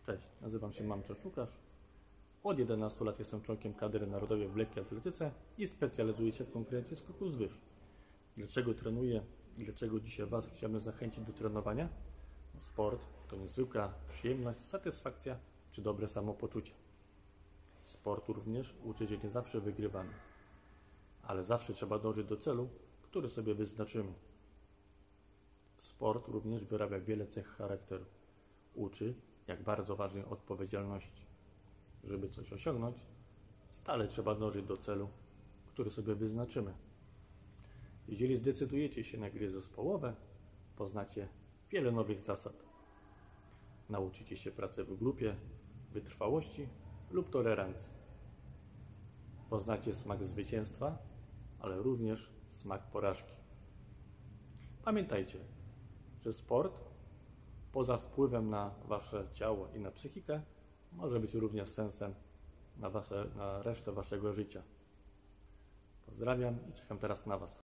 Cześć, nazywam się Mamczarz Łukasz. Od 11 lat jestem członkiem kadry narodowej w lekkiej atletyce i specjalizuję się w konkurencji skoków z wyż. Dlaczego trenuję i dlaczego dzisiaj Was chciałbym zachęcić do trenowania? No, sport to niezwykła przyjemność, satysfakcja czy dobre samopoczucie. Sportu również uczy, że nie zawsze wygrywamy, ale zawsze trzeba dążyć do celu, który sobie wyznaczymy. Sport również wyrabia wiele cech charakteru. Uczy, jak bardzo ważnej odpowiedzialności. Żeby coś osiągnąć, stale trzeba dążyć do celu, który sobie wyznaczymy. Jeżeli zdecydujecie się na gry zespołowe, poznacie wiele nowych zasad. Nauczycie się pracy w grupie, wytrwałości lub tolerancji. Poznacie smak zwycięstwa, ale również smak porażki. Pamiętajcie, że sport, poza wpływem na Wasze ciało i na psychikę, może być również sensem na resztę Waszego życia. Pozdrawiam i czekam teraz na Was.